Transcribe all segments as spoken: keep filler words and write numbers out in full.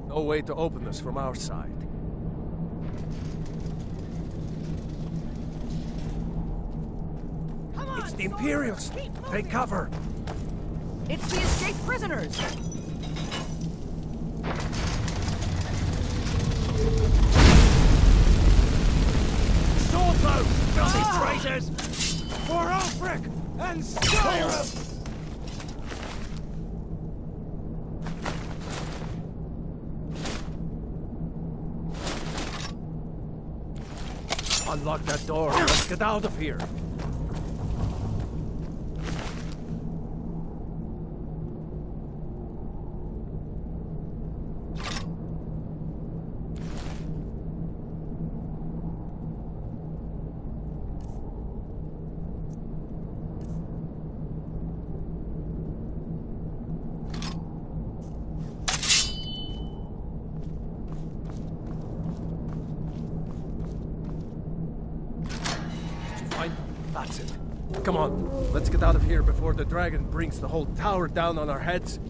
No way to open this from our side. Come on, It's the Imperials! Take cover! It's the escaped prisoners! Sword blow! Bloody traitors! For Ulfric and Skyrim! Unlock that door. Let's get out of here. That's it. Come on, let's get out of here before the dragon brings the whole tower down on our heads.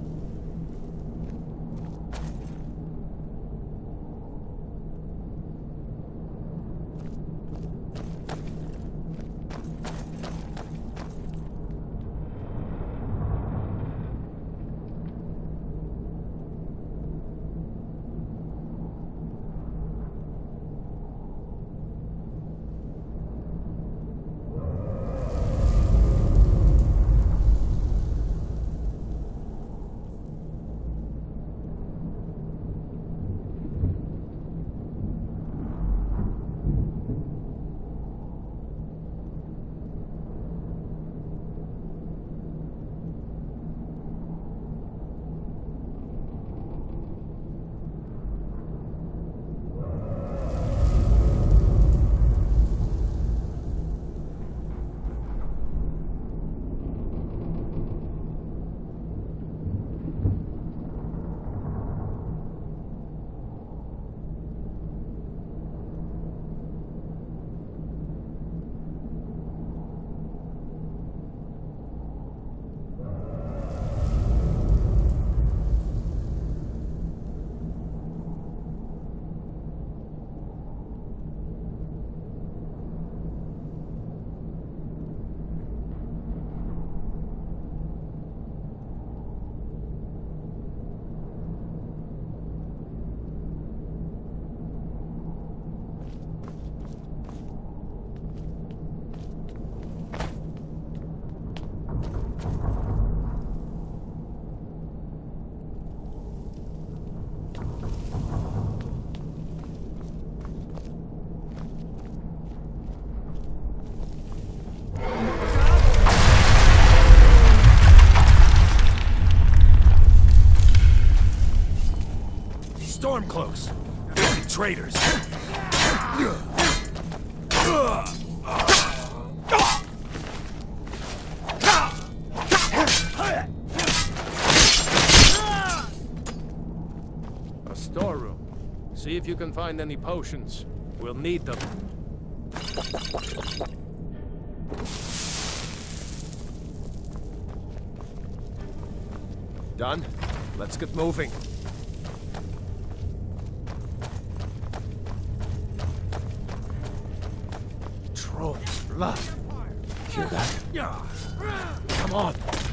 Stormcloaks! Filthy traitors! A storeroom. See if you can find any potions. We'll need them. Done? Let's get moving. Troll's blood. Hear that? Come on.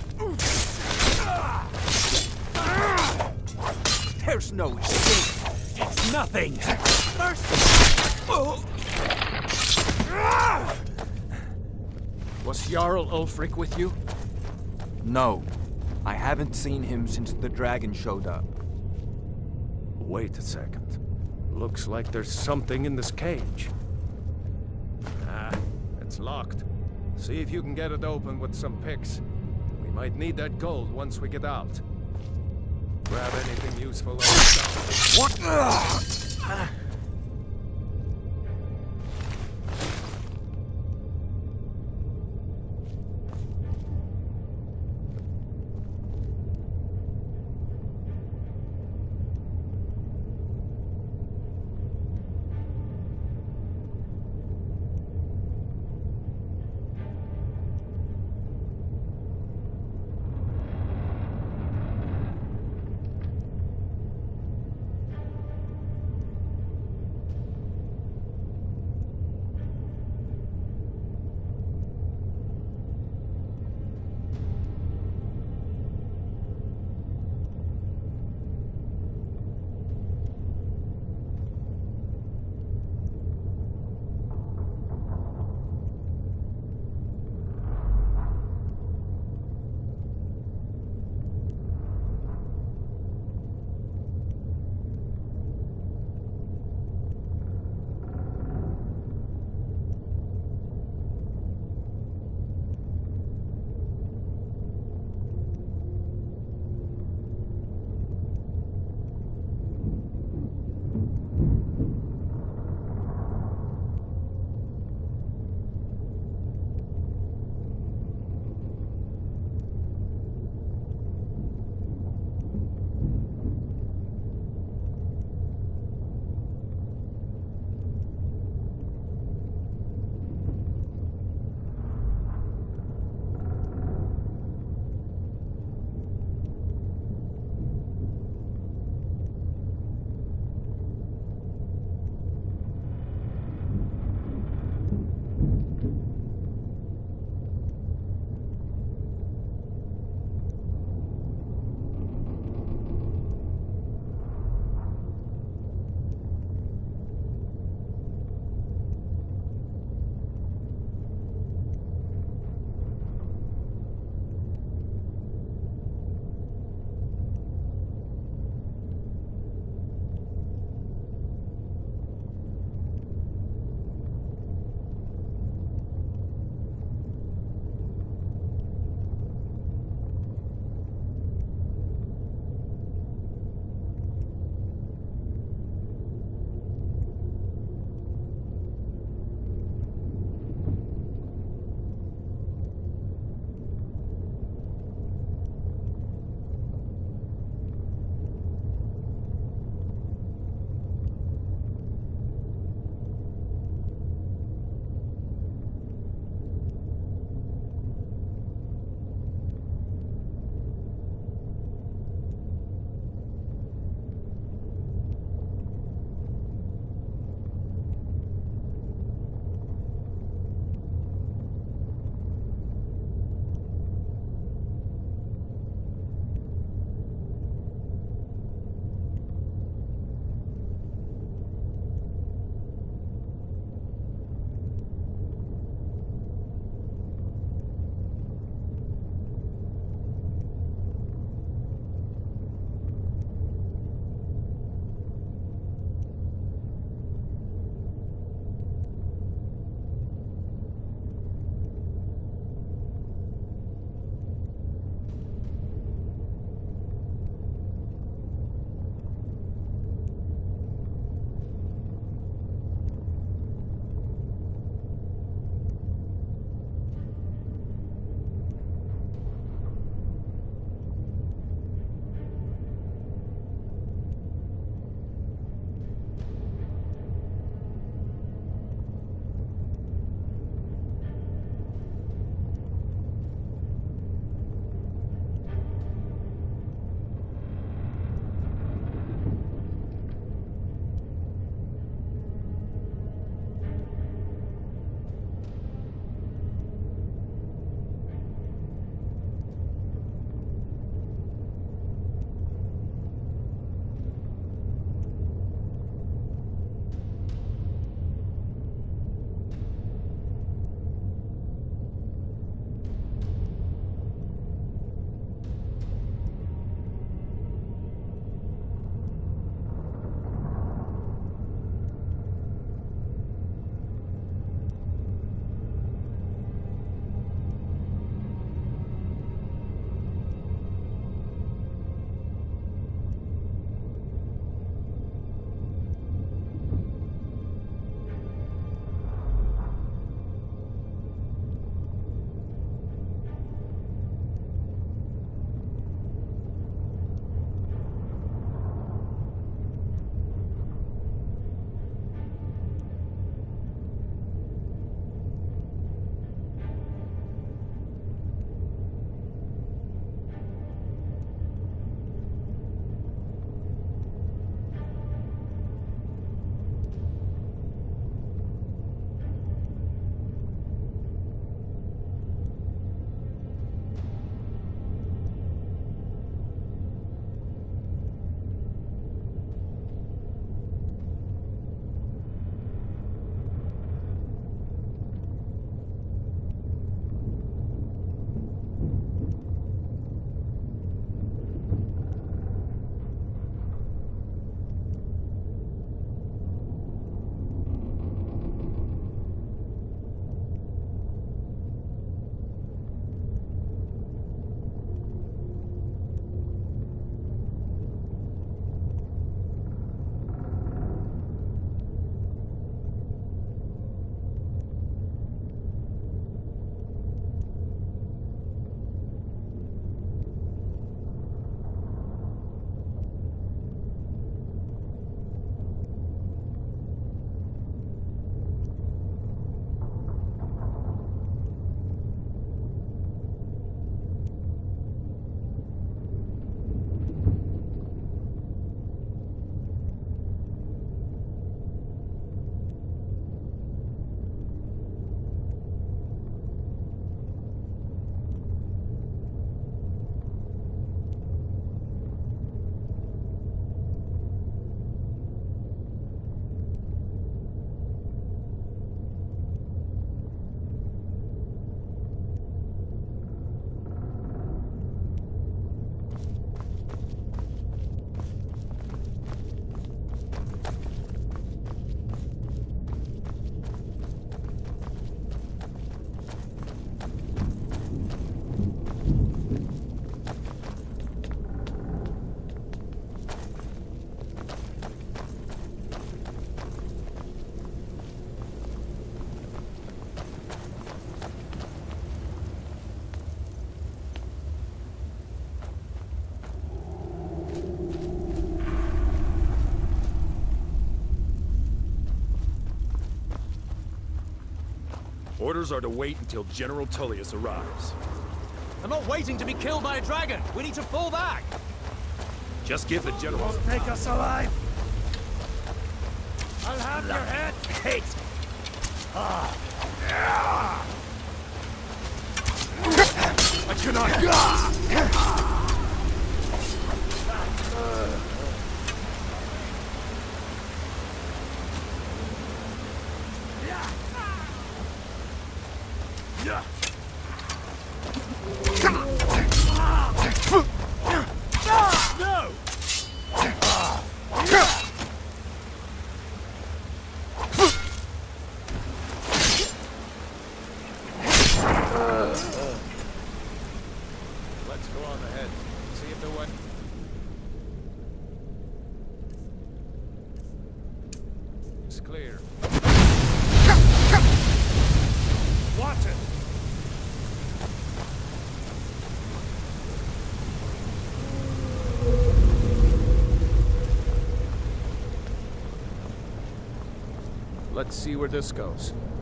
There's no escape. It's nothing. Was Jarl Ulfric with you? No. I haven't seen him since the dragon showed up. Wait a second. Looks like there's something in this cage. Ah, it's locked. See if you can get it open with some picks. We might need that gold once we get out. Grab anything useful. What? Orders are to wait until General Tullius arrives. I'm not waiting to be killed by a dragon. We need to fall back. Just give the general... Take us alive! I'll have your head! Hate! I cannot... No! Let's go on ahead. See if the one... It's clear. Watch it! Let's see where this goes.